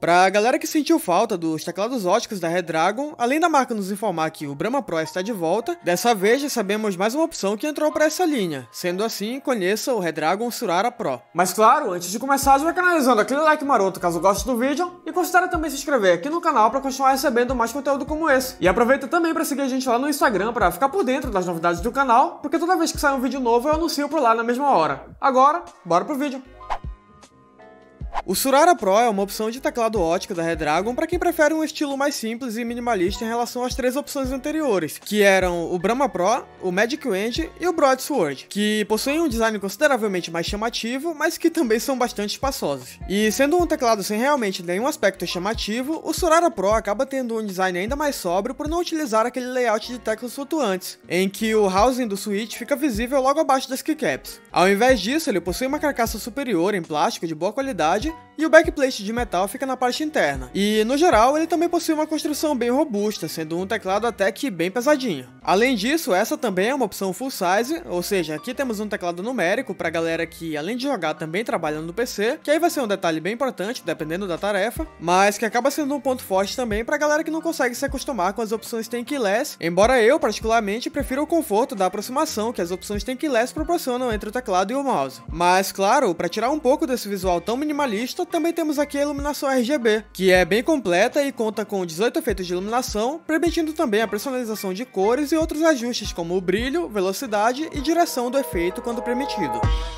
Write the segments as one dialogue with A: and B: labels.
A: Pra galera que sentiu falta dos teclados óticos da Redragon, além da marca nos informar que o Brahma Pro está de volta, dessa vez já sabemos mais uma opção que entrou para essa linha. Sendo assim, conheça o Redragon Surara Pro. Mas claro, antes de começar, já vai canalizando aquele like maroto caso goste do vídeo, e considere também se inscrever aqui no canal para continuar recebendo mais conteúdo como esse. E aproveita também para seguir a gente lá no Instagram para ficar por dentro das novidades do canal, porque toda vez que sai um vídeo novo eu anuncio por lá na mesma hora. Agora, bora pro vídeo! O Surara Pro é uma opção de teclado ótico da Redragon para quem prefere um estilo mais simples e minimalista em relação às três opções anteriores, que eram o Brahma Pro, o Magic Wand e o Broadsword, que possuem um design consideravelmente mais chamativo, mas que também são bastante espaçosos. E sendo um teclado sem realmente nenhum aspecto chamativo, o Surara Pro acaba tendo um design ainda mais sóbrio por não utilizar aquele layout de teclas flutuantes, em que o housing do switch fica visível logo abaixo das keycaps. Ao invés disso, ele possui uma carcaça superior em plástico de boa qualidade, e o backplate de metal fica na parte interna. E, no geral, ele também possui uma construção bem robusta, sendo um teclado até que bem pesadinho. Além disso, essa também é uma opção full size, ou seja, aqui temos um teclado numérico pra galera que, além de jogar, também trabalha no PC, que aí vai ser um detalhe bem importante, dependendo da tarefa, mas que acaba sendo um ponto forte também pra galera que não consegue se acostumar com as opções tankless, embora eu, particularmente, prefira o conforto da aproximação que as opções tankless proporcionam entre o teclado e o mouse. Mas, claro, pra tirar um pouco desse visual tão minimalista, também temos aqui a iluminação RGB, que é bem completa e conta com 18 efeitos de iluminação, permitindo também a personalização de cores e outros ajustes como o brilho, velocidade e direção do efeito quando permitido.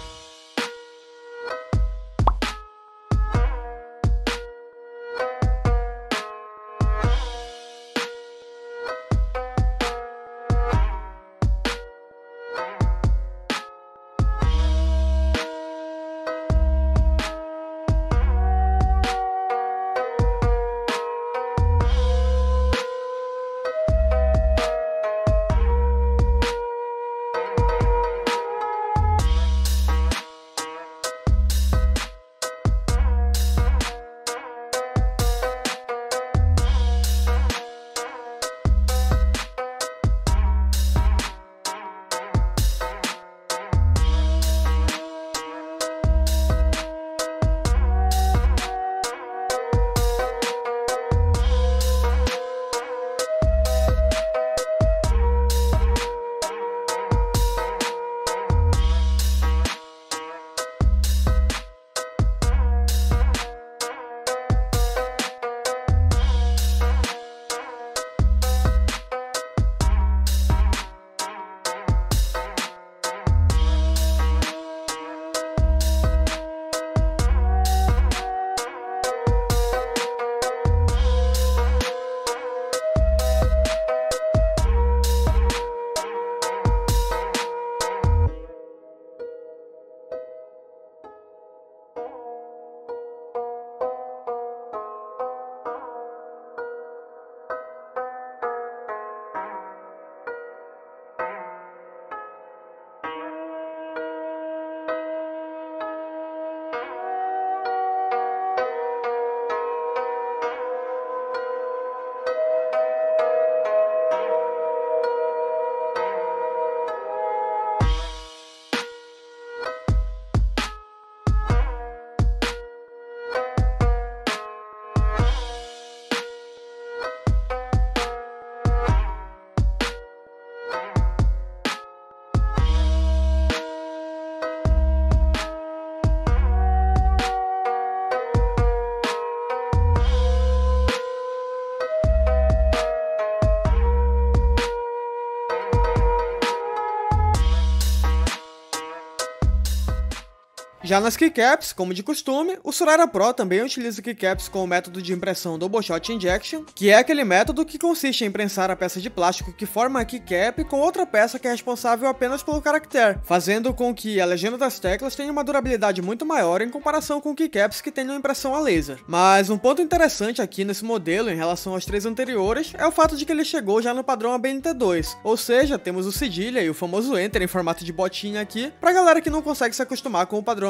A: Já nas keycaps, como de costume, o Surara Pro também utiliza keycaps com o método de impressão Double Shot Injection, que é aquele método que consiste em prensar a peça de plástico que forma a keycap com outra peça que é responsável apenas pelo caractere, fazendo com que a legenda das teclas tenha uma durabilidade muito maior em comparação com keycaps que tenham impressão a laser. Mas um ponto interessante aqui nesse modelo em relação aos três anteriores é o fato de que ele chegou já no padrão ABNT2, ou seja, temos o cedilha e o famoso Enter em formato de botinha aqui, pra galera que não consegue se acostumar com o padrão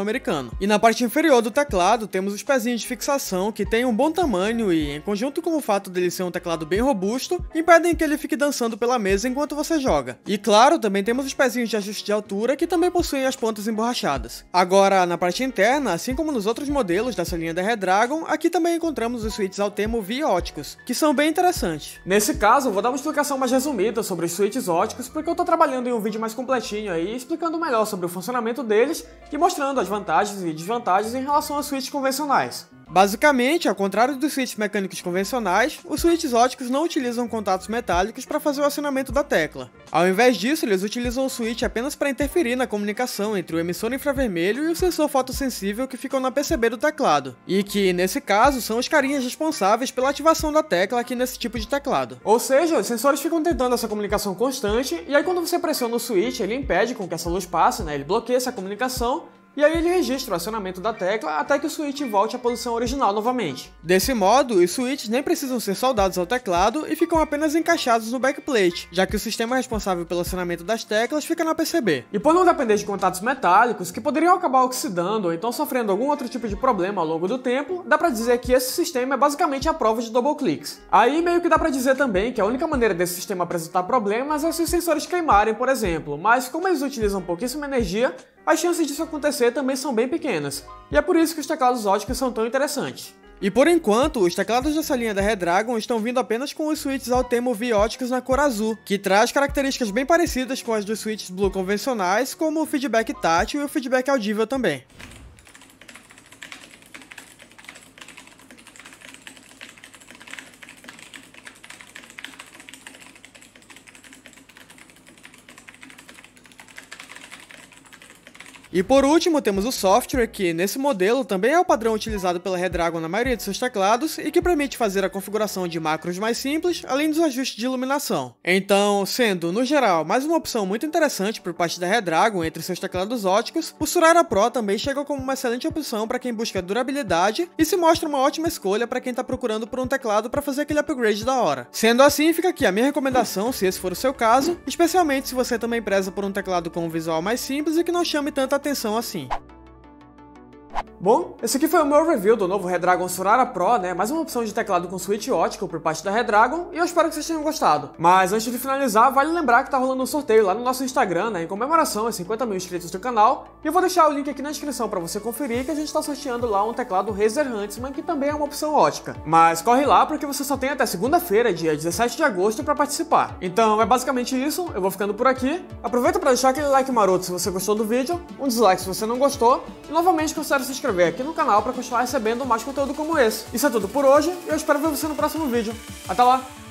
A: americano. E na parte inferior do teclado temos os pezinhos de fixação que tem um bom tamanho e, em conjunto com o fato dele ser um teclado bem robusto, impedem que ele fique dançando pela mesa enquanto você joga. E claro, também temos os pezinhos de ajuste de altura que também possuem as pontas emborrachadas. Agora, na parte interna, assim como nos outros modelos dessa linha da Redragon, aqui também encontramos os switches Altemo V óticos, que são bem interessantes. Nesse caso, eu vou dar uma explicação mais resumida sobre os switches óticos, porque eu tô trabalhando em um vídeo mais completinho aí, explicando melhor sobre o funcionamento deles e mostrando as vantagens e desvantagens em relação aos switches convencionais. Basicamente, ao contrário dos switches mecânicos convencionais, os switches óticos não utilizam contatos metálicos para fazer o acionamento da tecla. Ao invés disso, eles utilizam o switch apenas para interferir na comunicação entre o emissor infravermelho e o sensor fotossensível que ficam na PCB do teclado, e que, nesse caso, são os carinhas responsáveis pela ativação da tecla aqui nesse tipo de teclado. Ou seja, os sensores ficam tentando essa comunicação constante, e aí quando você pressiona o switch, ele impede com que essa luz passe, ele bloqueia essa comunicação, e aí ele registra o acionamento da tecla até que o switch volte à posição original novamente. Desse modo, os switches nem precisam ser soldados ao teclado e ficam apenas encaixados no backplate, já que o sistema responsável pelo acionamento das teclas fica na PCB. E por não depender de contatos metálicos, que poderiam acabar oxidando ou então sofrendo algum outro tipo de problema ao longo do tempo, dá pra dizer que esse sistema é basicamente a prova de double clicks. Aí meio que dá pra dizer também que a única maneira desse sistema apresentar problemas é se os sensores queimarem, por exemplo, mas como eles utilizam pouquíssima energia, as chances disso acontecer também são bem pequenas, e é por isso que os teclados óticos são tão interessantes. E por enquanto, os teclados dessa linha da Redragon estão vindo apenas com os switches Altemo V óticos na cor azul, que traz características bem parecidas com as dos switches Blue convencionais, como o feedback tátil e o feedback audível também. E por último, temos o software, que nesse modelo também é o padrão utilizado pela Redragon na maioria de seus teclados e que permite fazer a configuração de macros mais simples, além dos ajustes de iluminação. Então, sendo, no geral, mais uma opção muito interessante por parte da Redragon entre seus teclados óticos, o Surara Pro também chega como uma excelente opção para quem busca durabilidade e se mostra uma ótima escolha para quem está procurando por um teclado para fazer aquele upgrade da hora. Sendo assim, fica aqui a minha recomendação, se esse for o seu caso, especialmente se você também preza por um teclado com um visual mais simples e que não chame tanta atenção assim. Bom, esse aqui foi o meu review do novo Redragon Surara Pro, mais uma opção de teclado com switch ótico por parte da Redragon, e eu espero que vocês tenham gostado. Mas antes de finalizar, vale lembrar que tá rolando um sorteio lá no nosso Instagram, em comemoração aos 50 mil inscritos do canal, e eu vou deixar o link aqui na descrição pra você conferir que a gente tá sorteando lá um teclado Razer Huntsman, que também é uma opção ótica. Mas corre lá porque você só tem até segunda-feira, dia 17 de agosto, pra participar. Então é basicamente isso, eu vou ficando por aqui. Aproveita pra deixar aquele like maroto se você gostou do vídeo, um dislike se você não gostou, e novamente considere se inscrever aqui no canal para continuar recebendo mais conteúdo como esse. Isso é tudo por hoje e eu espero ver você no próximo vídeo. Até lá!